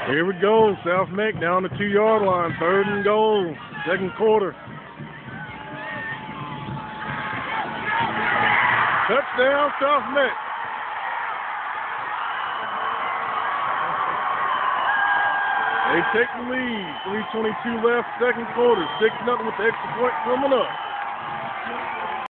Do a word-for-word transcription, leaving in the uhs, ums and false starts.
Here we go, South Meck down the two-yard line, third and goal, second quarter. Touchdown, South Meck. They take the lead. three twenty-two left, second quarter. six nothing with the extra point coming up.